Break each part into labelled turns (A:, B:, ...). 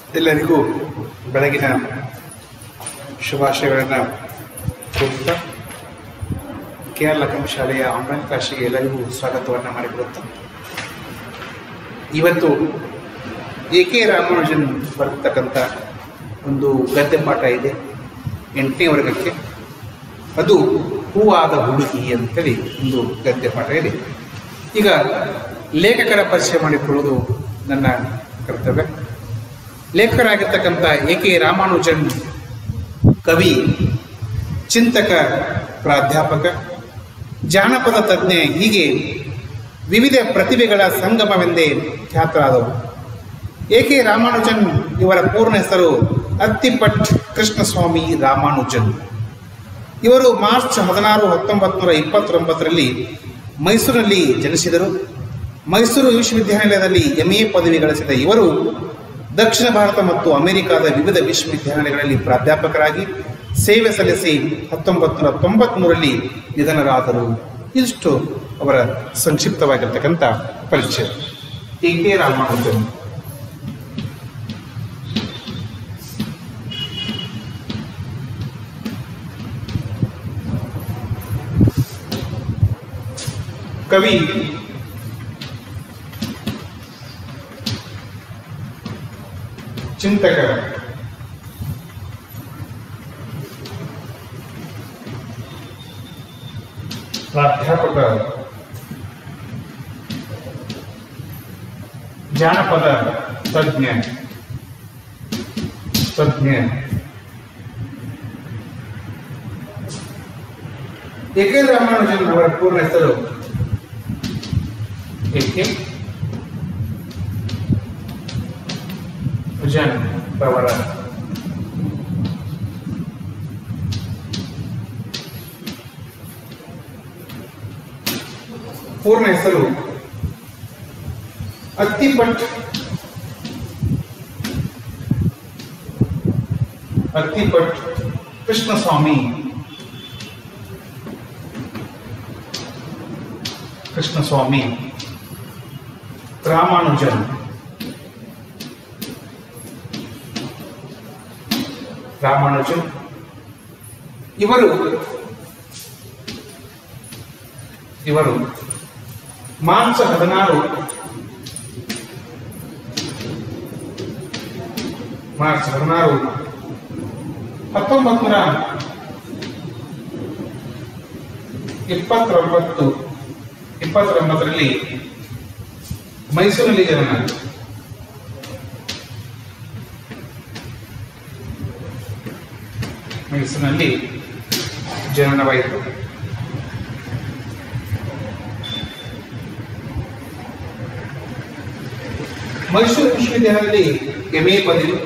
A: ಎಲ್ಲರಿಗೂ ಬೆಳಗಿನ ಶುಭಾಶಯಗಳನ್ನು ಕೋರುತ್ತಾ KR ಲಕ್ಕಂ ಶಾಲೆಯ ಆನ್ಲೈನ್ ಕ್ಲಾಸಿಗೆ ಎಲ್ಲರಿಗೂ ಸ್ವಾಗತವನ್ನು ಮಾಡಿಕೊಡುತ್ತಾ ಇವತ್ತು AK ರಾಮಾನುಜನ್ ಬರೆದಿರ್ತಕ್ಕಂಥ ಒಂದು ಗದ್ಯ ಪಾಠ ಇದೆ 8ನೇ ವರ್ಗಕ್ಕೆ. ಅದು ಹೂವಾದ ಹುಡುಗಿ ಅಂತೇಳಿ ಒಂದು ಗದ್ಯ ಪಾಠ ಇದೆ. ಈಗ ಲೇಖಕರ ಪರಿಚಯ ಮಾಡಿಕೊಳ್ಳುವುದು ನನ್ನ ಕರ್ತವ್ಯ. ಲೇಖಕರಾಗಿರ್ತಕ್ಕಂಥ AK ರಾಮಾನುಜನ್ ಕವಿ, ಚಿಂತಕ, ಪ್ರಾಧ್ಯಾಪಕ, ಜಾನಪದ ತಜ್ಞ, ಹೀಗೆ ವಿವಿಧ ಪ್ರತಿಭೆಗಳ ಸಂಗಮವೆಂದೇ ಖ್ಯಾತರಾದವರು. AK ರಾಮಾನುಜನ್ ಇವರ ಪೂರ್ಣ ಹೆಸರು ಅತ್ತಿಪಟ್ ಕೃಷ್ಣಸ್ವಾಮಿ ರಾಮಾನುಜನ್. ಇವರು ಮಾರ್ಚ್ 16, 1929ರಲ್ಲಿ ಮೈಸೂರಿನಲ್ಲಿ ಜನಿಸಿದರು. ಮೈಸೂರು ವಿಶ್ವವಿದ್ಯಾನಿಲಯದಲ್ಲಿ MA ಪದವಿ ಗಳಿಸಿದ ಇವರು ದಕ್ಷಿಣ ಭಾರತ ಮತ್ತು ಅಮೆರಿಕಾದ ವಿವಿಧ ವಿಶ್ವವಿದ್ಯಾನಿಲಯಗಳಲ್ಲಿ ಪ್ರಾಧ್ಯಾಪಕರಾಗಿ ಸೇವೆ ಸಲ್ಲಿಸಿ 1993ರಲ್ಲಿ ನಿಧನರಾದರು. ಇಷ್ಟು ಅವರ ಸಂಕ್ಷಿಪ್ತವಾಗಿರ್ತಕ್ಕಂಥ ಪರಿಚಯ. AK ರಾಮಾನುಜನ್ ಕವಿ, ಚಿಂತಕ, ಪ್ರಾಧ್ಯಾಪಕ, ಜಾನಪದ ತಜ್ಞ. AK ರಾಮಾನುಜನ್ ಅವರ ಪೂರ್ಣ ಹೆಸರು ಅವರ ಪೂರ್ಣ ಹೆಸರು ಅತ್ತಿಪಟ್ ಕೃಷ್ಣಸ್ವಾಮಿ ರಾಮಾನುಜನ್. ಇವರು ಮಾರ್ಚ್ 16, 1929ರಲ್ಲಿ ಮೈಸೂರಿನಲ್ಲಿ ಜನನವಾಯಿತು. ಮೈಸೂರು ವಿಶ್ವವಿದ್ಯಾಲಯದಲ್ಲಿ MA ಪದವಿ,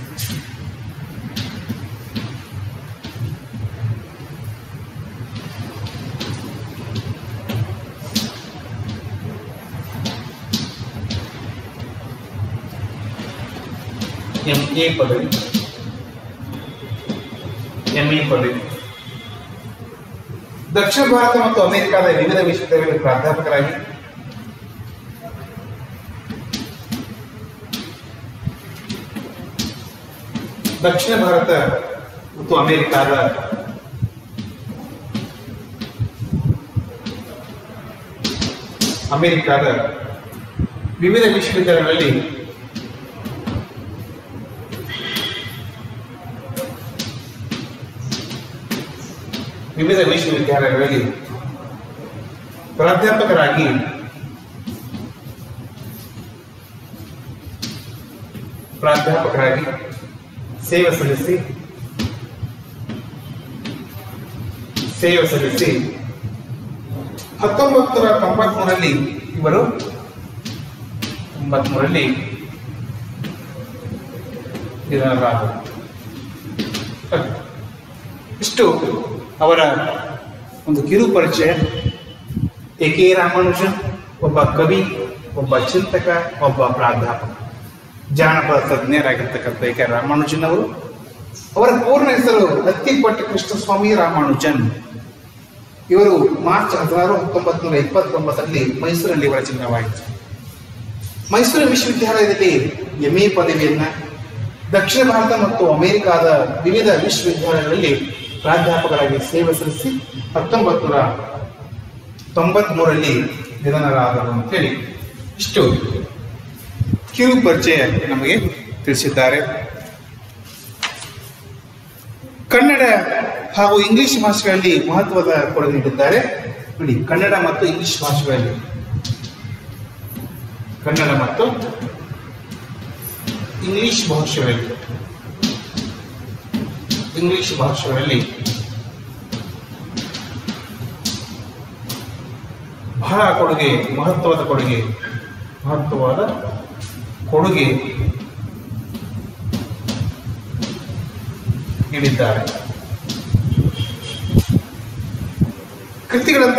A: MA ಪದವಿ, ದಕ್ಷಿಣ ಭಾರತ ಮತ್ತು ಅಮೆರಿಕಾದ ವಿವಿಧ ವಿಶ್ವವಿದ್ಯಾಲಯಗಳಲ್ಲಿ ಪ್ರಾಧ್ಯಾಪಕರಾಗಿ ದಕ್ಷಿಣ ಭಾರತ ಮತ್ತು ಅಮೆರಿಕಾದ ವಿವಿಧ ವಿಶ್ವವಿದ್ಯಾಲಯಗಳಲ್ಲಿ ಪ್ರಾಧ್ಯಾಪಕರಾಗಿ ಸೇವೆ ಸಲ್ಲಿಸಿ 1993ರಲ್ಲಿ ಇವರು ನಿಧನರಾದರು. ಇಷ್ಟು ಅವರ ಒಂದು ಕಿರು ಪರಿಚಯ. AK ರಾಮಾನುಜನ್ ಒಬ್ಬ ಕವಿ, ಒಬ್ಬ ಚಿಂತಕ, ಒಬ್ಬ ಪ್ರಾಧ್ಯಾಪಕ, ಜಾನಪದ ತಜ್ಞರಾಗಿರ್ತಕ್ಕಂಥ AK ರಾಮಾನುಜನ್ ಅವರು. ಅವರ ಪೂರ್ಣ ಹೆಸರು ಅತ್ತಿಪಟ್ ಕೃಷ್ಣಸ್ವಾಮಿ ರಾಮಾನುಜನ್. ಇವರು ಮಾರ್ಚ್ 16, 1929ರಲ್ಲಿ ಮೈಸೂರಿನಲ್ಲಿ ಇವರ ಜನ್ಮವಾಯಿತು. ಮೈಸೂರು ವಿಶ್ವವಿದ್ಯಾಲಯದಲ್ಲಿ MA ಪದವಿಯನ್ನು ದಕ್ಷಿಣ ಭಾರತ ಮತ್ತು ಅಮೆರಿಕಾದ ವಿವಿಧ ವಿಶ್ವವಿದ್ಯಾಲಯಗಳಲ್ಲಿ ಪ್ರಾಧ್ಯಾಪಕರಾಗಿ ಸೇವೆ ಸಲ್ಲಿಸಿ 1993ರಲ್ಲಿ ನಿಧನರಾದರು ಅಂತೇಳಿ ಇಷ್ಟು ಕಿರು ಪರಿಚಯ ನಮಗೆ ತಿಳಿಸಿದ್ದಾರೆ. ಕನ್ನಡ ಹಾಗೂ ಇಂಗ್ಲಿಷ್ ಭಾಷೆಗಳಲ್ಲಿ ಮಹತ್ವದ ಕೊಡುಗೆ ನೀಡಿದ್ದಾರೆ. ನೋಡಿ, ಕನ್ನಡ ಮತ್ತು ಇಂಗ್ಲಿಷ್ ಭಾಷೆಗಳಲ್ಲಿ ಇಂಗ್ಲಿಷ್ ಭಾಷೆಗಳಲ್ಲಿ ಬಹಳ ಮಹತ್ವದ ಕೊಡುಗೆ ನೀಡಿದ್ದಾರೆ. ಕೃತಿಗಳು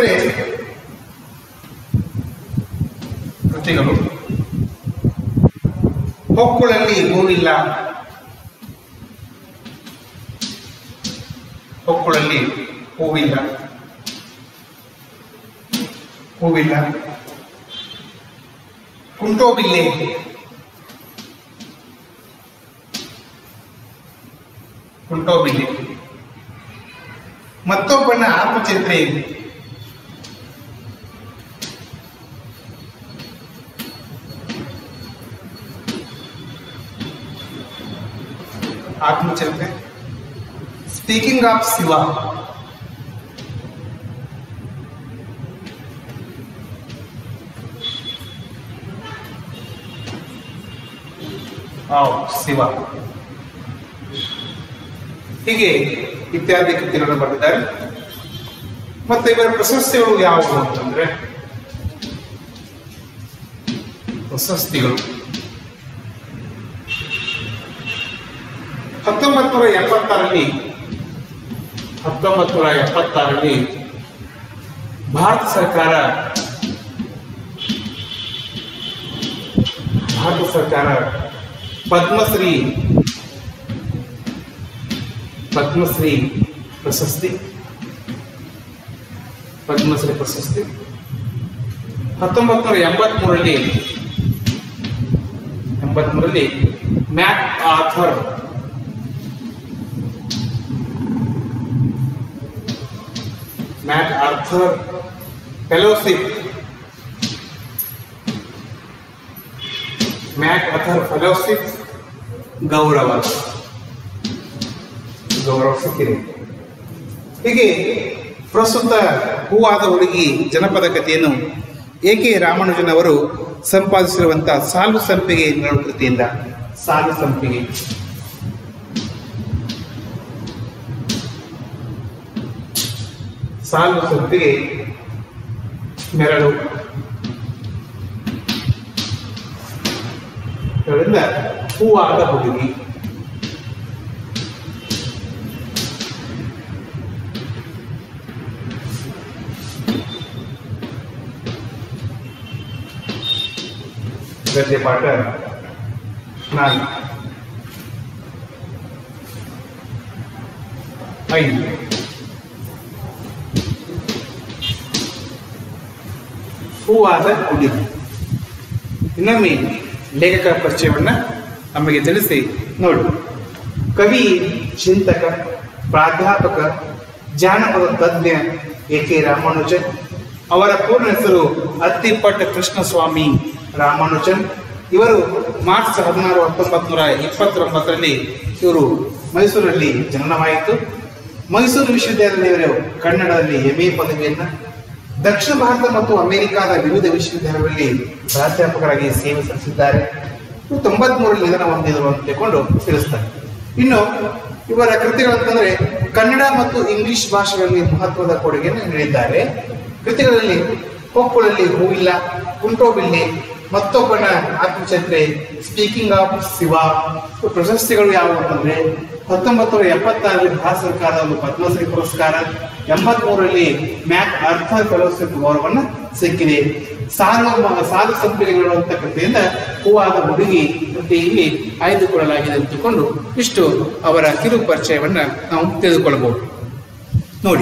A: ಹೊಕ್ಕುಳಲ್ಲಿ ಹೂವಿಲ್ಲ, ಕುಂಟೋಬಿಲ್ಲೆ, ಮತ್ತೊಬ್ಬನ ಆತ್ಮಚರಿತ್ರೆ, ಸ್ಪೀಕಿಂಗ್ ಆಫ್ ಶಿವ, ಹೀಗೆ ಇತ್ಯಾದಿ ಕೃತಿಗಳನ್ನು ಬರೆದಿದ್ದಾರೆ. ಮತ್ತೆ ಇವರ ಪ್ರಶಸ್ತಿಗಳು ಯಾವುವು ಅಂತಂದ್ರೆ, ಪ್ರಶಸ್ತಿಗಳು 1976ರಲ್ಲಿ ಭಾರತ ಸರ್ಕಾರ ಪದ್ಮಶ್ರೀ ಪ್ರಶಸ್ತಿ 1983ರಲ್ಲಿ ಮ್ಯಾಕ್ ಆರ್ಥರ್ ಫೆಲೋಶಿಪ್ ಗೌರವ ಸಿಕ್ಕಿದೆ. ಹೀಗೆ ಪ್ರಸ್ತುತ ಹೂವಾದ ಹುಡುಗಿ ಜನಪದ ಕಥೆಯನ್ನು ಎ.ಕೆ. ರಾಮಾನುಜನ್ ಅವರು ಸಂಪಾದಿಸಿರುವಂತಹ ಸಾಲು ಸಂಪಿಗೆ ಎನ್ನುವ ಕೃತಿಯಿಂದ ಸಾಲು ಸಂಪಿಗೆ ನೆರಳು ಹೂವಾದ ಹುಡುಗಿ. ಗದ್ಯ ಪಾಠ 4. 5 ಹೂವಾದ ಹುಡುಗಿ. ಇನ್ನೊಮ್ಮೆ ಲೇಖಕ ಪರಿಚಯವನ್ನ ನಮಗೆ ತಿಳಿಸಿ ನೋಡಿ. ಕವಿ, ಚಿಂತಕ, ಪ್ರಾಧ್ಯಾಪಕ, ಜಾನಪದ ತಜ್ಞ ಎ.ಕೆ. ರಾಮಾನುಜನ್. ಅವರ ಪೂರ್ಣ ಹೆಸರು ಅತ್ತಿಪಟ್ಟ ಕೃಷ್ಣಸ್ವಾಮಿ ರಾಮಾನುಜನ್. ಇವರು ಮಾರ್ಚ್ 16, 1929ರಲ್ಲಿ ಇವರು ಮೈಸೂರಲ್ಲಿ ಜನನವಾಯಿತು. ಮೈಸೂರು ವಿಶ್ವವಿದ್ಯಾಲಯದವರು ಕನ್ನಡದಲ್ಲಿ MA ಪದವಿಯನ್ನು, ದಕ್ಷಿಣ ಭಾರತ ಮತ್ತು ಅಮೆರಿಕಾದ ವಿವಿಧ ವಿಶ್ವವಿದ್ಯಾಲಯಗಳಲ್ಲಿ ಪ್ರಾಧ್ಯಾಪಕರಾಗಿ ಸೇವೆ ಸಲ್ಲಿಸಿದ್ದಾರೆ. 93ರಲ್ಲಿ ನಿಧನ ಹೊಂದಿದರು ಅಂತ ತಿಳ್ಕೊಂಡು ತಿಳಿಸ್ತಾರೆ. ಇನ್ನು ಇವರ ಕೃತಿಗಳಂತಂದ್ರೆ ಕನ್ನಡ ಮತ್ತು ಇಂಗ್ಲಿಷ್ ಭಾಷೆಗಳಲ್ಲಿ ಮಹತ್ವದ ಕೊಡುಗೆಯನ್ನು ನೀಡಿದ್ದಾರೆ. ಕೃತಿಗಳಲ್ಲಿ ಹೊಕ್ಕುಳಲ್ಲಿ ಹೂವಿಲ್ಲ, ಕುಂಟೋಬಿಲ್ಲೆ, ಮತ್ತೊಬ್ಬನ ಆತ್ಮಚರಿತ್ರೆ, ಸ್ಪೀಕಿಂಗ್ ಆಫ್ ಶಿವ. ಪ್ರಶಸ್ತಿಗಳು ಯಾವುವು ಅಂತಂದ್ರೆ 1976ರಲ್ಲಿ ಭಾರತ ಸರ್ಕಾರದ ಒಂದು ಪದ್ಮಶ್ರೀ ಪುರಸ್ಕಾರ, 83ರಲ್ಲಿ ಮ್ಯಾಕ್ ಆರ್ಥರ್ ಫೆಲೋಶಿಪ್ ಗೌರವವನ್ನು ಸಿಕ್ಕಿದೆ. ಸಾಲು ಸಂಪಿಗೆಗಳು ಅಂತ ಕೃತಿಯಿಂದ ಹೂವಾದ ಹುಡುಗಿ ಕೃತಿಯಲ್ಲಿ ಆಯ್ದುಕೊಳ್ಳಲಾಗಿದೆ ಅಂತಕೊಂಡು ಇಷ್ಟು ಅವರ ಕಿರು ಪರಿಚಯವನ್ನ ನಾವು ತಿಳಿದುಕೊಳ್ಳಬಹುದು. ನೋಡಿ,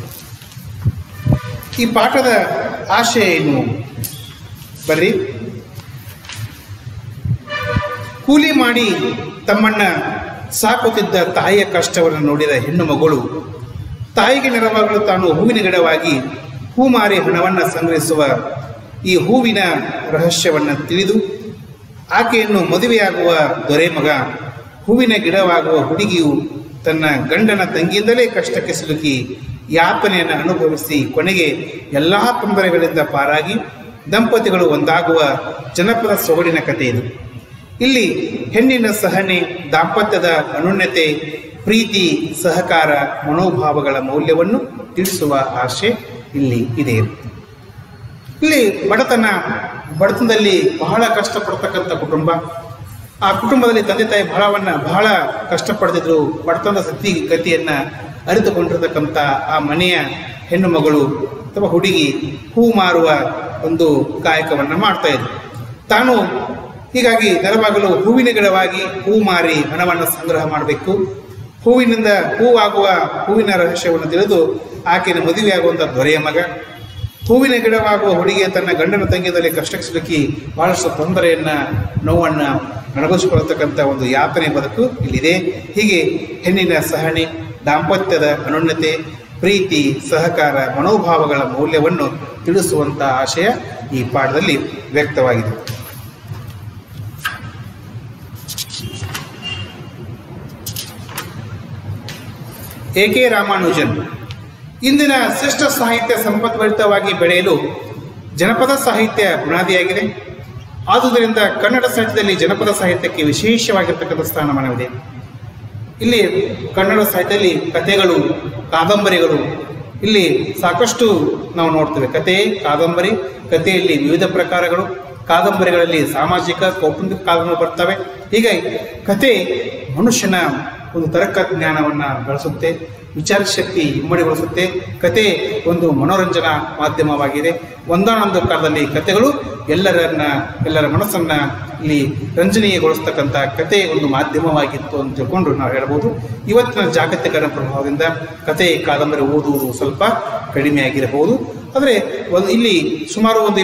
A: ಈ ಪಾಠದ ಆಶಯ ಏನು? ಬರ್ರಿ, ಕೂಲಿ ಮಾಡಿ ತಮ್ಮನ್ನ ಸಾಕುತ್ತಿದ್ದ ತಾಯಿಯ ಕಷ್ಟವನ್ನು ನೋಡಿದ ಹೆಣ್ಣು ಮಗಳು ತಾಯಿಗೆ ನೆರವಾಗಲು ತಾನು ಹೂವಿನ ಗಿಡವಾಗಿ ಹೂ ಮಾರಿ ಹಣವನ್ನು ಸಂಗ್ರಹಿಸುವ ಈ ಹೂವಿನ ರಹಸ್ಯವನ್ನು ತಿಳಿದು ಆಕೆಯನ್ನು ಮದುವೆಯಾಗುವ ದೊರೆ ಮಗ ಹೂವಿನ ಗಿಡವಾಗುವ ಹುಡುಗಿಯು ತನ್ನ ಗಂಡನ ತಂಗಿಯಿಂದಲೇ ಕಷ್ಟಕ್ಕೆ ಸಿಲುಕಿ ಯಾತನೆಯನ್ನು ಅನುಭವಿಸಿ ಕೊನೆಗೆ ಎಲ್ಲ ತೊಂದರೆಗಳಿಂದ ಪಾರಾಗಿ ದಂಪತಿಗಳು ಒಂದಾಗುವ ಜನಪದ ಸೊಗಡಿನ ಕಥೆ ಇದು. ಇಲ್ಲಿ ಹೆಣ್ಣಿನ ಸಹನೆ, ದಾಂಪತ್ಯದ ಅನುನ್ಯತೆ, ಪ್ರೀತಿ, ಸಹಕಾರ, ಮನೋಭಾವಗಳ ಮೌಲ್ಯವನ್ನು ತಿಳಿಸುವ ಆಶೆ ಇಲ್ಲಿ ಇದೆ. ಇಲ್ಲಿ ಬಡತನದಲ್ಲಿ ಬಹಳ ಕಷ್ಟಪಡ್ತಕ್ಕಂಥ ಕುಟುಂಬ. ಆ ಕುಟುಂಬದಲ್ಲಿ ತಂದೆ ತಾಯಿ ಬಹಳ ಕಷ್ಟಪಡ್ತಿದ್ರು. ಬಡತನದ ಗತಿಯನ್ನು ಅರಿತುಕೊಂಡಿರ್ತಕ್ಕಂಥ ಆ ಮನೆಯ ಹೆಣ್ಣು ಮಗಳು ಅಥವಾ ಹುಡುಗಿ ಹೂ ಮಾರುವ ಒಂದು ಕಾಯಕವನ್ನು ಮಾಡ್ತಾ ಇದ್ರು. ತಾನು ಹೀಗಾಗಿ ನೆರವಾಗಲು ಹೂವಿನ ಗಿಡವಾಗಿ ಹೂ ಮಾರಿ ಹಣವನ್ನು ಸಂಗ್ರಹ ಮಾಡಬೇಕು. ಹೂವಿನಿಂದ ಹೂವಿನ ರಹಸ್ಯವನ್ನು ತಿಳಿದು ಆಕೆಯನ್ನು ಮದುವೆಯಾಗುವಂಥ ದೊರೆಯ ಮಗ. ಹೂವಿನ ಗಿಡವಾಗುವ ಹುಡುಗಿಯ ತನ್ನ ಗಂಡನ ತಂಗಿಯಲ್ಲಿ ಕಷ್ಟಕ್ಕೆ ಸಿಲುಕಿ ಬಹಳಷ್ಟು ತೊಂದರೆಯನ್ನು, ನೋವನ್ನು ಅನುಭವಿಸಿಕೊಳ್ಳತಕ್ಕಂಥ ಒಂದು ಯಾತನೆ ಬದುಕು ಇಲ್ಲಿದೆ. ಹೀಗೆ ಹೆಣ್ಣಿನ ಸಹನೆ, ದಾಂಪತ್ಯದ ಅನುನ್ನತೆ, ಪ್ರೀತಿ, ಸಹಕಾರ, ಮನೋಭಾವಗಳ ಮೌಲ್ಯವನ್ನು ತಿಳಿಸುವಂಥ ಆಶಯ ಈ ಪಾಠದಲ್ಲಿ ವ್ಯಕ್ತವಾಗಿದೆ. ಎ.ಕೆ. ರಾಮಾನುಜನ್ ಇಂದಿನ ಶ್ರೇಷ್ಠ ಸಾಹಿತ್ಯ ಸಂಪದ್ಭರಿತವಾಗಿ ಬೆಳೆಯಲು ಜನಪದ ಸಾಹಿತ್ಯ ಬುನಾದಿಯಾಗಿದೆ. ಆದುದರಿಂದ ಕನ್ನಡ ಸಾಹಿತ್ಯದಲ್ಲಿ ಜನಪದ ಸಾಹಿತ್ಯಕ್ಕೆ ವಿಶೇಷವಾಗಿರ್ತಕ್ಕಂಥ ಸ್ಥಾನಮಾನವಿದೆ. ಇಲ್ಲಿ ಕನ್ನಡ ಸಾಹಿತ್ಯದಲ್ಲಿ ಕಥೆಗಳು, ಕಾದಂಬರಿಗಳು ಇಲ್ಲಿ ಸಾಕಷ್ಟು ನಾವು ನೋಡ್ತೇವೆ. ಕತೆ, ಕಾದಂಬರಿ, ಕಥೆಯಲ್ಲಿ ವಿವಿಧ ಪ್ರಕಾರಗಳು, ಕಾದಂಬರಿಗಳಲ್ಲಿ ಸಾಮಾಜಿಕ, ಕೌಟುಂಬಿಕ ಕಾದಂಬರಿ ಬರ್ತವೆ. ಹೀಗಾಗಿ ಕತೆ ಮನುಷ್ಯನ ಒಂದು ತರ್ಕ ಜ್ಞಾನವನ್ನು ಬೆಳೆಸುತ್ತೆ, ವಿಚಾರ ಶಕ್ತಿ ಇಮ್ಮಡಿಗೊಳಿಸುತ್ತೆ. ಕತೆ ಒಂದು ಮನೋರಂಜನಾ ಮಾಧ್ಯಮವಾಗಿದೆ. ಒಂದಾನೊಂದು ಕಾಲದಲ್ಲಿ ಕತೆಗಳು ಎಲ್ಲರ ಮನಸ್ಸನ್ನು ಇಲ್ಲಿ ರಂಜನೀಯಗೊಳಿಸ್ತಕ್ಕಂಥ ಕತೆ ಒಂದು ಮಾಧ್ಯಮವಾಗಿತ್ತು ಅಂತ ತಿಳ್ಕೊಂಡು ನಾವು ಹೇಳ್ಬೋದು. ಇವತ್ತಿನ ಜಾಗತಿಕರಣ ಪ್ರಭಾವದಿಂದ ಕತೆ, ಕಾದಂಬರಿ ಓದುವುದು ಸ್ವಲ್ಪ ಕಡಿಮೆ ಆಗಿರಬಹುದು. ಆದರೆ ಇಲ್ಲಿ ಸುಮಾರು ಒಂದು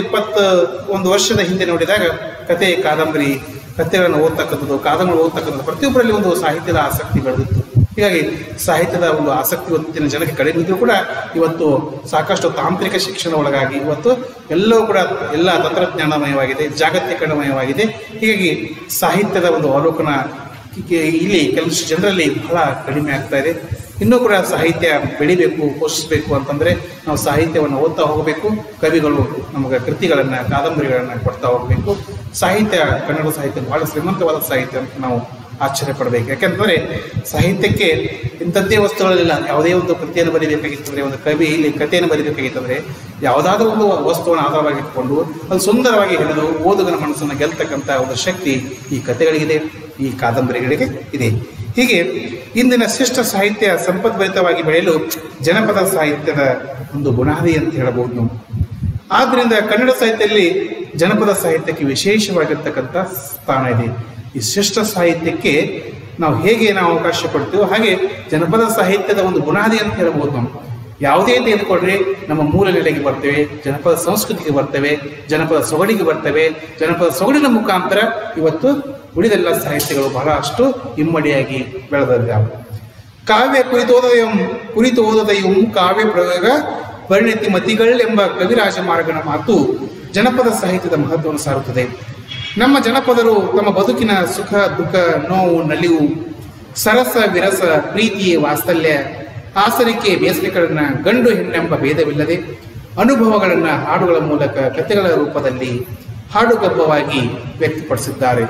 A: 21 ವರ್ಷದ ಹಿಂದೆ ನೋಡಿದಾಗ ಕತೆ, ಕಥೆಗಳನ್ನು ಓದ್ತಕ್ಕಂಥದ್ದು, ಕಾದಂಬರಿ ಓದ್ತಕ್ಕಂಥದ್ದು ಪ್ರತಿಯೊಬ್ಬರಲ್ಲಿ ಒಂದು ಸಾಹಿತ್ಯದ ಆಸಕ್ತಿ ಬೆಳೆದಿತ್ತು. ಹೀಗಾಗಿ ಸಾಹಿತ್ಯದ ಒಂದು ಆಸಕ್ತಿ ಇವತ್ತಿನ ಜನಕ್ಕೆ ಕಡಿಮೆ ಇದ್ದರೂ ಕೂಡ ಇವತ್ತು ಸಾಕಷ್ಟು ತಾಂತ್ರಿಕ ಶಿಕ್ಷಣ ಒಳಗಾಗಿ ಇವತ್ತು ಎಲ್ಲವೂ ಕೂಡ ಎಲ್ಲ ತಂತ್ರಜ್ಞಾನಮಯವಾಗಿದೆ, ಜಾಗತೀಕರಣಮಯವಾಗಿದೆ. ಹೀಗಾಗಿ ಸಾಹಿತ್ಯದ ಒಂದು ಅವಲೋಕನ ಇಲ್ಲಿ ಕೆಲವಷ್ಟು ಜನರಲ್ಲಿ ಬಹಳ ಕಡಿಮೆ ಆಗ್ತಾ ಇದೆ. ಇನ್ನೂ ಕೂಡ ಸಾಹಿತ್ಯ ಬೆಳಿಬೇಕು, ಪೋಷಿಸಬೇಕು ಅಂತಂದರೆ ನಾವು ಸಾಹಿತ್ಯವನ್ನು ಓದ್ತಾ ಹೋಗಬೇಕು. ಕವಿಗಳು ನಮಗೆ ಕೃತಿಗಳನ್ನು, ಕಾದಂಬರಿಗಳನ್ನು ಕೊಡ್ತಾ ಹೋಗಬೇಕು. ಸಾಹಿತ್ಯ, ಕನ್ನಡ ಸಾಹಿತ್ಯ ಬಹಳ ಶ್ರೀಮಂತವಾದ ಸಾಹಿತ್ಯ ಅಂತ ನಾವು ಆಶ್ಚರ್ಯ ಪಡಬೇಕು. ಯಾಕೆಂತಂದರೆ ಸಾಹಿತ್ಯಕ್ಕೆ ಇಂಥದ್ದೇ ವಸ್ತುಗಳಿಲ್ಲ. ಯಾವುದೇ ಒಂದು ಕೃತಿಯನ್ನು ಬರೀಬೇಕಾಗಿತ್ತಂದರೆ, ಒಂದು ಕವಿ ಇಲ್ಲಿ ಕಥೆಯನ್ನು ಬರೀಬೇಕಾಗಿತ್ತಂದರೆ ಯಾವುದಾದ್ರೂ ಒಂದು ವಸ್ತುವನ್ನು ಆಧಾರವಾಗಿಟ್ಕೊಂಡು ಅದು ಸುಂದರವಾಗಿ ಹೇಳಿದು ಓದುಗನ ಮನಸ್ಸನ್ನು ಗೆಲ್ತಕ್ಕಂಥ ಒಂದು ಶಕ್ತಿ ಈ ಕಥೆಗಳಿಗಿದೆ, ಈ ಕಾದಂಬರಿಗಳಿಗೆ ಇದೆ. ಹೀಗೆ ಇಂದಿನ ಶ್ರೇಷ್ಠ ಸಾಹಿತ್ಯ ಸಂಪದ್ಭರಿತವಾಗಿ ಬೆಳೆಯಲು ಜನಪದ ಸಾಹಿತ್ಯದ ಒಂದು ಬುನಾದಿ ಅಂತ ಹೇಳಬಹುದು ನಾವು. ಆದ್ದರಿಂದ ಕನ್ನಡ ಸಾಹಿತ್ಯದಲ್ಲಿ ಜನಪದ ಸಾಹಿತ್ಯಕ್ಕೆ ವಿಶೇಷವಾಗಿರ್ತಕ್ಕಂಥ ಸ್ಥಾನ ಇದೆ. ಈ ಶ್ರೇಷ್ಠ ಸಾಹಿತ್ಯಕ್ಕೆ ನಾವು ಹೇಗೆ ಅವಕಾಶ ಕೊಡ್ತೀವೋ ಹಾಗೆ ಜನಪದ ಸಾಹಿತ್ಯದ ಒಂದು ಬುನಾದಿ ಅಂತ ಹೇಳ್ಬೋದು ನಾವು. ಯಾವುದೇ ತೆಗೆದುಕೊಂಡ್ರೆ ನಮ್ಮ ಮೂಲ ನೆಲೆಗೆ ಬರ್ತೇವೆ, ಜನಪದ ಸಂಸ್ಕೃತಿಗೆ ಬರ್ತೇವೆ, ಜನಪದ ಸೊಗಡಿಗೆ ಬರ್ತೇವೆ. ಜನಪದ ಸೊಗಡಿನ ಮುಖಾಂತರ ಇವತ್ತು ಉಳಿದೆಲ್ಲ ಸಾಹಿತ್ಯಗಳು ಬಹಳಷ್ಟು ಇಮ್ಮಡಿಯಾಗಿ ಬೆಳೆದಿದ್ದಾವೆ. ಕಾವ್ಯ ಕುರಿತು ಓದದೆಯೂ ಕಾವ್ಯ ಪ್ರಯೋಗ ಪರಿಣಿತಿ ಮತಿಗಳೆಂಬ ಕವಿರಾಜ ಮಾರ್ಗನ ಮಾತು ಜನಪದ ಸಾಹಿತ್ಯದ ಮಹತ್ವವನ್ನು ಸಾರುತ್ತದೆ. ನಮ್ಮ ಜನಪದರು ತಮ್ಮ ಬದುಕಿನ ಸುಖ, ದುಃಖ, ನೋವು, ನಲಿವು, ಸರಸ, ವಿರಸ, ಪ್ರೀತಿ, ವಾತ್ಸಲ್ಯ, ಆಸರಿಕೆ, ಬೇಸರಿಕೆಗಳನ್ನ ಗಂಡು ಹೆಣ್ಣೆಂಬ ಭೇದವಿಲ್ಲದೆ ಅನುಭವಗಳನ್ನು ಹಾಡುಗಳ ಮೂಲಕ ಕಥೆಗಳ ರೂಪದಲ್ಲಿ ಹಾಡುಗಬ್ಬವಾಗಿ ವ್ಯಕ್ತಪಡಿಸಿದ್ದಾರೆ.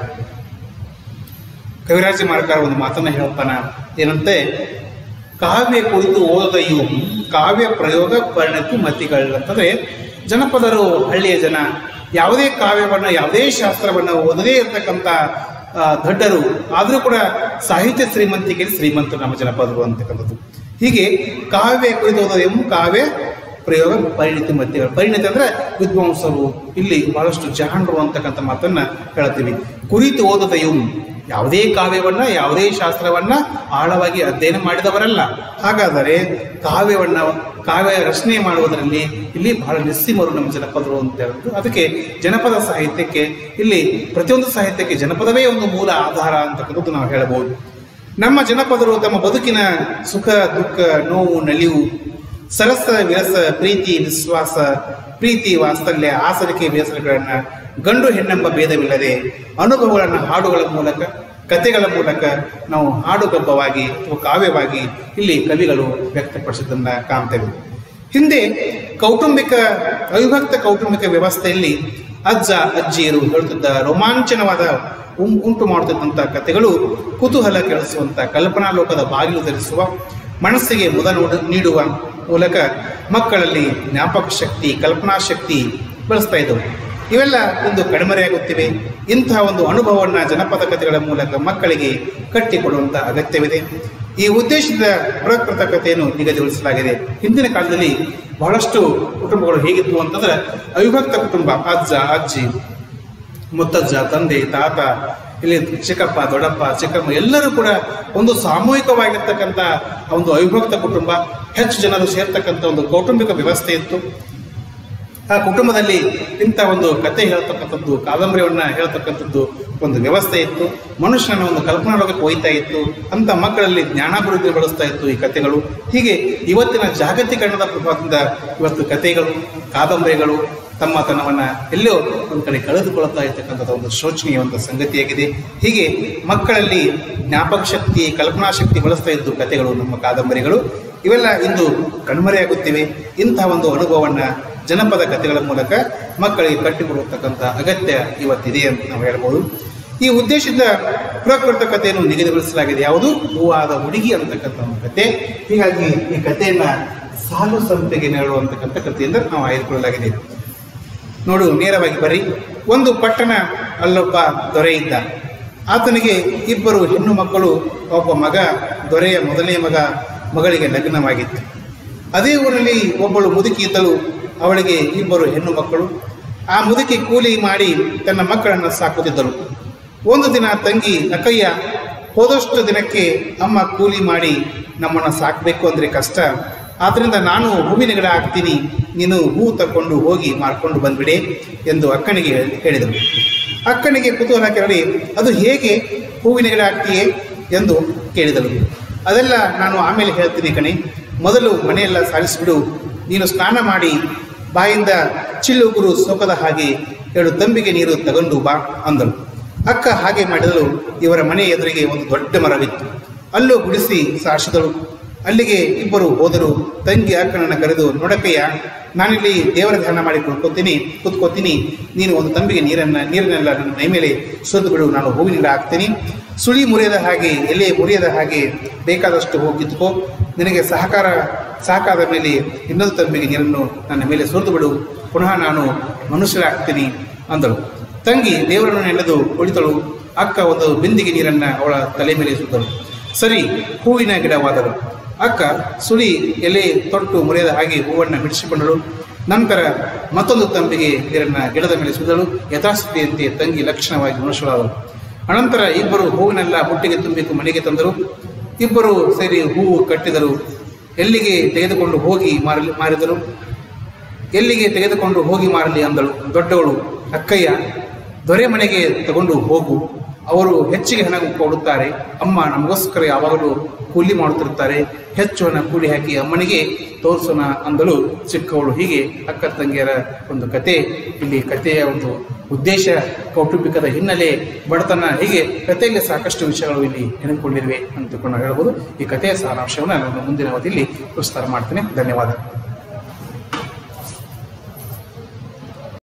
A: ಕವಿರಾಜ ಮಾರ್ಗರ ಒಂದು ಮಾತನ್ನು ಹೇಳ್ತಾನ, ಏನಂತೆ, ಕಾವ್ಯ ಕುರಿತು ಓದದೆಯೂ ಕಾವ್ಯ ಪ್ರಯೋಗ ಪರಿಣತಿ ಮತಿಗಳು ಅಂತಂದರೆ ಜನಪದರು, ಹಳ್ಳಿಯ ಜನ ಯಾವುದೇ ಕಾವ್ಯವನ್ನು, ಯಾವುದೇ ಶಾಸ್ತ್ರವನ್ನು ಓದದೇ ಇರತಕ್ಕಂಥ ದೊಡ್ಡರು, ಆದರೂ ಕೂಡ ಸಾಹಿತ್ಯ ಶ್ರೀಮಂತಿಕೆಯಲ್ಲಿ ಶ್ರೀಮಂತರು ನಮ್ಮ ಜನಪದರು ಅಂತಕ್ಕಂಥದ್ದು. ಹೀಗೆ ಕಾವ್ಯ ಕುರಿತು ಓದೋದೇವು ಕಾವ್ಯ ಪ್ರಯೋಗ ಪರಿಣಿತಿ ಮತಿಗಳು. ಪರಿಣಿತಿ ಅಂದರೆ ವಿದ್ವಾಂಸರು, ಇಲ್ಲಿ ಬಹಳಷ್ಟು ಜಾಣರು ಅಂತಕ್ಕಂಥ ಮಾತನ್ನು ಹೇಳ್ತೀವಿ. ಕುರಿತು ಓದದೆಯು ಯಾವುದೇ ಕಾವ್ಯವನ್ನ, ಯಾವುದೇ ಶಾಸ್ತ್ರವನ್ನ ಆಳವಾಗಿ ಅಧ್ಯಯನ ಮಾಡಿದವರಲ್ಲ. ಹಾಗಾದರೆ ಕಾವ್ಯ ರಚನೆ ಮಾಡುವುದರಲ್ಲಿ ಇಲ್ಲಿ ಬಹಳ ನಿಸ್ಸೀಮರು ನಮ್ಮ ಜನಪದರು ಅಂತ ಹೇಳಿದ್ರು. ಅದಕ್ಕೆ ಜನಪದ ಸಾಹಿತ್ಯಕ್ಕೆ ಇಲ್ಲಿ ಪ್ರತಿಯೊಂದು ಸಾಹಿತ್ಯಕ್ಕೆ ಜನಪದವೇ ಒಂದು ಮೂಲ ಆಧಾರ ಅಂತಕ್ಕಂಥದ್ದು ನಾವು ಹೇಳಬಹುದು. ನಮ್ಮ ಜನಪದರು ತಮ್ಮ ಬದುಕಿನ ಸುಖ ದುಃಖ, ನೋವು ನಲಿವು, ಸರಸ ವಿರಸ, ಪ್ರೀತಿ ವಿಶ್ವಾಸ, ಪ್ರೀತಿ ವಾತ್ಸಲ್ಯ, ಆಸರಿಕೆ ಬೇಸರಗಳನ್ನ ಗಂಡು ಹೆಣ್ಣೆಂಬ ಭೇದವಿಲ್ಲದೆ ಅನುಭವಗಳನ್ನು ಹಾಡುಗಳ ಮೂಲಕ, ಕಥೆಗಳ ಮೂಲಕ ನಾವು ಹಾಡುಗಬ್ಬವಾಗಿ ಅಥವಾ ಕಾವ್ಯವಾಗಿ ಇಲ್ಲಿ ಕವಿಗಳು ವ್ಯಕ್ತಪಡಿಸಿದ್ದನ್ನ ಕಾಣ್ತೇವೆ. ಹಿಂದೆ ಅವಿಭಕ್ತ ಕೌಟುಂಬಿಕ ವ್ಯವಸ್ಥೆಯಲ್ಲಿ ಅಜ್ಜ ಅಜ್ಜಿಯರು ಹೇಳುತ್ತಿದ್ದ ರೋಮಾಂಚನವಾದ ಉಂಟು ಮಾಡುತ್ತಿದ್ದಂಥ ಕಥೆಗಳು ಕುತೂಹಲ ಕೆಳಿಸುವಂಥ, ಕಲ್ಪನಾ ಲೋಕದ ಬಾಗಿಲು ಧರಿಸುವ, ಮನಸ್ಸಿಗೆ ಮುದ ನೀಡುವ ಮೂಲಕ ಮಕ್ಕಳಲ್ಲಿ ಜ್ಞಾಪಕ ಶಕ್ತಿ, ಕಲ್ಪನಾ ಶಕ್ತಿ ಬೆಳೆಸ್ತಾ ಇದ್ದವು. ಇವೆಲ್ಲ ಒಂದು ಕಡಿಮೆಯಾಗುತ್ತಿವೆ. ಇಂತಹ ಒಂದು ಅನುಭವವನ್ನು ಜನಪದ ಕಥೆಗಳ ಮೂಲಕ ಮಕ್ಕಳಿಗೆ ಕಟ್ಟಿಕೊಡುವಂಥ ಅಗತ್ಯವಿದೆ. ಈ ಉದ್ದೇಶದ ಬೃಹತ್ಕೃತ ಕಥೆಯನ್ನು ನಿಗದಿಗೊಳಿಸಲಾಗಿದೆ. ಹಿಂದಿನ ಕಾಲದಲ್ಲಿ ಬಹಳಷ್ಟು ಕುಟುಂಬಗಳು ಹೇಗಿತ್ತು ಅಂತಂದ್ರೆ ಅವಿಭಕ್ತ ಕುಟುಂಬ, ಅಜ್ಜ ಅಜ್ಜಿ, ಮುತ್ತಜ್ಜ, ತಂದೆ, ತಾತ, ಇಲ್ಲಿ ಚಿಕ್ಕಪ್ಪ, ದೊಡ್ಡಪ್ಪ, ಚಿಕ್ಕಮ್ಮ ಎಲ್ಲರೂ ಕೂಡ ಒಂದು ಸಾಮೂಹಿಕವಾಗಿರ್ತಕ್ಕಂಥ ಒಂದು ಅವಿಭಕ್ತ ಕುಟುಂಬ, ಹೆಚ್ಚು ಜನರು ಸೇರ್ತಕ್ಕಂಥ ಒಂದು ಕೌಟುಂಬಿಕ ವ್ಯವಸ್ಥೆ ಇತ್ತು. ಆ ಕುಟುಂಬದಲ್ಲಿ ಇಂಥ ಒಂದು ಕತೆ ಹೇಳ್ತಕ್ಕಂಥದ್ದು, ಕಾದಂಬರಿಯನ್ನ ಹೇಳ್ತಕ್ಕಂಥದ್ದು ಒಂದು ವ್ಯವಸ್ಥೆ ಇತ್ತು. ಮನುಷ್ಯನ ಒಂದು ಕಲ್ಪನಾ ಲೋಕಕ್ಕೆ ಒಯ್ತಾ ಇತ್ತು. ಅಂತ ಮಕ್ಕಳಲ್ಲಿ ಜ್ಞಾನಾಭಿವೃದ್ಧಿ ಬೆಳೆಸ್ತಾ ಇತ್ತು ಈ ಕಥೆಗಳು. ಹೀಗೆ ಇವತ್ತಿನ ಜಾಗತೀಕರಣದ ಪ್ರಭಾವದಿಂದ ಇವತ್ತು ಕಥೆಗಳು, ಕಾದಂಬರಿಗಳು ತಮ್ಮತನವನ್ನ ಎಲ್ಲೋ ಒಂದು ಕಡೆ ಕಳೆದುಕೊಳ್ಳುತ್ತಾ ಇರ್ತಕ್ಕಂಥದ್ದು ಒಂದು ಶೋಚನೀಯ ಒಂದು ಸಂಗತಿಯಾಗಿದೆ. ಹೀಗೆ ಮಕ್ಕಳಲ್ಲಿ ಜ್ಞಾಪಕ ಶಕ್ತಿ, ಕಲ್ಪನಾ ಶಕ್ತಿ ಬೆಳೆಸ್ತಾ ಇದ್ದು ಕಥೆಗಳು, ನಮ್ಮ ಕಾದಂಬರಿಗಳು ಇವೆಲ್ಲ ಇಂದು ಕಣ್ಮರೆಯಾಗುತ್ತಿವೆ. ಇಂತಹ ಒಂದು ಅನುಭವವನ್ನ ಜನಪದ ಕಥೆಗಳ ಮೂಲಕ ಮಕ್ಕಳಿಗೆ ಕಟ್ಟಿಕೊಡುತ್ತಕ್ಕಂಥ ಅಗತ್ಯ ಇವತ್ತಿದೆ ಅಂತ ನಾವು ಹೇಳ್ಬೋದು. ಈ ಉದ್ದೇಶದಿಂದ ಪ್ರಕೃತ ಕಥೆಯನ್ನು ನಿಗದಿಗೊಳಿಸಲಾಗಿದೆ. ಯಾವುದು? ಹೂವಾದ ಹುಡುಗಿ ಅಂತಕ್ಕಂಥ ಒಂದು ಕತೆ. ಹೀಗಾಗಿ ಈ ಕಥೆಯನ್ನ ಸಾಲು ಸಂತೆಗೆ ನೆರಳುವಂತಕ್ಕಂಥ ಕಥೆಯಿಂದ ನಾವು ಆಯ್ದುಕೊಳ್ಳಲಾಗಿದೆ. ನೋಡು, ನೇರವಾಗಿ ಬರ್ರಿ. ಒಂದು ಪಟ್ಟಣ, ಅಲ್ಲೊಬ್ಬ ದೊರೆ ಇದ್ದ. ಆತನಿಗೆ ಇಬ್ಬರು ಹೆಣ್ಣು ಮಕ್ಕಳು. ಒಬ್ಬ ಮಗ, ದೊರೆಯ ಮೊದಲನೇ ಮಗಳಿಗೆ ಲಗ್ನವಾಗಿತ್ತು. ಅದೇ ಊರಲ್ಲಿ ಒಬ್ಬಳು ಮುದುಕಿ ಇದ್ದಳು. ಅವಳಿಗೆ ಇಬ್ಬರು ಹೆಣ್ಣು ಮಕ್ಕಳು. ಆ ಮುದುಕಿ ಕೂಲಿ ಮಾಡಿ ತನ್ನ ಮಕ್ಕಳನ್ನು ಸಾಕುತ್ತಿದ್ದಳು. ಒಂದು ದಿನ ತಂಗಿ ಅಕ್ಕಯ್ಯ, ಹೋದಷ್ಟು ದಿನಕ್ಕೆ ಅಮ್ಮ ಕೂಲಿ ಮಾಡಿ ನಮ್ಮನ್ನು ಸಾಕಬೇಕು ಅಂದರೆ ಕಷ್ಟ, ಆದ್ದರಿಂದ ನಾನು ಹೂವಿನ ಗಿಡ ಹಾಕ್ತೀನಿ, ನೀನು ಹೂ ತಗೊಂಡು ಹೋಗಿ ಮಾರ್ಕೊಂಡು ಬಂದ್ಬಿಡೆ ಎಂದು ಅಕ್ಕನಿಗೆ ಹೇಳಿದಳು. ಅಕ್ಕನಿಗೆ ಕುತೂಹಲ ಕೆರಳಿ, ಅದು ಹೇಗೆ ಹೂವಿನ ಗಿಡ ಹಾಕ್ತೀಯೇ ಎಂದು ಕೇಳಿದಳು. ಅದೆಲ್ಲ ನಾನು ಆಮೇಲೆ ಹೇಳ್ತೀನಿ ಕಣೆ, ಮೊದಲು ಮನೆಯೆಲ್ಲ ಸಾರಿಸಿಬಿಡು, ನೀನು ಸ್ನಾನ ಮಾಡಿ ಬಾಯಿಂದ ಚಿಲ್ಲುಗುರು ಸೋಕದ ಹಾಗೆ 2 ತಂಬಿಗೆ ನೀರು ತಗೊಂಡು ಬಾ ಅಂದಳು. ಅಕ್ಕ ಹಾಗೆ ಮಾಡಿದಳು. ಇವರ ಮನೆ ಎದುರಿಗೆ ಒಂದು ದೊಡ್ಡ ಮರವಿತ್ತು. ಅಲ್ಲೂ ಗುಡಿಸಿ ಸಾರಿಸಿದಳು. ಅಲ್ಲಿಗೆ ಇಬ್ಬರು ಹೋದರು. ತಂಗಿ ಅಕ್ಕನನ್ನು ಕರೆದು, ನೋಡಕ್ಕಯ್ಯ, ನಾನಿಲ್ಲಿ ದೇವರ ಧ್ಯಾನ ಮಾಡಿ ಕೂತ್ಕೋತೀನಿ, ನೀನು ಒಂದು ತಂಬಿಗೆ ನೀರನ್ನೆಲ್ಲ ನನ್ನ ಮೈ ಮೇಲೆ ಸುರಿದು ಬಿಡು, ನಾನು ಹೂವಿನಿಂದ ಹಾಕ್ತೀನಿ. ಸುಳಿ ಮುರಿಯದ ಹಾಗೆ, ಎಲೆ ಮುರಿಯದ ಹಾಗೆ ಬೇಕಾದಷ್ಟು ಹೋಗಿ ಕಿತ್ಕೋ. ನಿನಗೆ ಸಾಕಾದ ಮೇಲೆ ಇನ್ನೊಂದು ತಂಬಿಗೆ ನೀರನ್ನು ನನ್ನ ಮೇಲೆ ಸುರಿದು ಬಿಡು, ಪುನಃ ನಾನು ಮನುಷ್ಯರಾಗ್ತೀನಿ ಅಂದಳು. ತಂಗಿ ದೇವರನ್ನು ನೆನೆದು ಕುಳಿತಳು. ಅಕ್ಕ ಒಂದು ಬಿಂದಿಗೆ ನೀರನ್ನು ಅವಳ ತಲೆ ಮೇಲೆ ಸುರಿದಳು. ಸರಿ, ಹೂವಿನ ಗಿಡವಾದಳು. ಅಕ್ಕ ಸುಳಿ ಎಲೆ ತೊಟ್ಟು ಮುರಿಯದ ಹಾಗೆ ಹೂವನ್ನು ಬಿಡಿಸಿಕೊಂಡಳು. ನಂತರ ಮತ್ತೊಂದು ತಂಬಿಗೆ ನೀರನ್ನು ಗಿಡದ ಮೇಲೆ ಸುರಿದಳು. ಯಥಾಸ್ಥಿತಿಯಂತೆ ತಂಗಿ ಲಕ್ಷಣವಾಗಿ ಮನುಷ್ಯರಾದಳು. ಅನಂತರ ಇಬ್ಬರು ಹೂವಿನೆಲ್ಲ ಬುಟ್ಟಿಗೆ ತುಂಬಿಕು ಮನೆಗೆ ತಂದರು. ಇಬ್ಬರು ಸೇರಿ ಹೂವು ಕಟ್ಟಿದರು. ಎಲ್ಲಿಗೆ ತೆಗೆದುಕೊಂಡು ಹೋಗಿ ಮಾರಿದರು. ಎಲ್ಲಿಗೆ ತೆಗೆದುಕೊಂಡು ಹೋಗಿ ಮಾರಲಿ ಅಂದಳು. ದೊಡ್ಡವಳು, ಅಕ್ಕಯ್ಯ, ದೊರೆ ಮನೆಗೆ ತಗೊಂಡು ಹೋಗು, ಅವರು ಹೆಚ್ಚಿಗೆ ಹಣ ಕೊಡುತ್ತಾರೆ. ಅಮ್ಮ ನಮಗೋಸ್ಕರ ಯಾವಾಗಲೂ ಕೂಲಿ ಮಾಡುತ್ತಿರುತ್ತಾರೆ. ಹೆಚ್ಚು ಹಣ ಕೂಲಿ ಹಾಕಿ ಅಮ್ಮನಿಗೆ ತೋರಿಸೋಣ ಅಂದಳು ಚಿಕ್ಕವಳು. ಹೀಗೆ ಅಕ್ಕ ತಂಗಿಯರ ಒಂದು ಕತೆ. ಇಲ್ಲಿ ಕಥೆಯ ಒಂದು ಉದ್ದೇಶ, ಕೌಟುಂಬಿಕದ ಹಿನ್ನೆಲೆ, ಬಡತನ, ಹೀಗೆ ಕಥೆಯಲ್ಲಿ ಸಾಕಷ್ಟು ವಿಷಯಗಳು ಇಲ್ಲಿ ನೆನಪಿಕೊಂಡಿರುವೆ ಅಂತಕೊಂಡು ಹೇಳ್ಬೋದು. ಈ ಕಥೆಯ ಸಾರಾಂಶವನ್ನು ನಾನು ಮುಂದಿನ ಅವಧಿಯಲ್ಲಿ ವಿಸ್ತಾರ ಮಾಡ್ತೇನೆ. ಧನ್ಯವಾದ.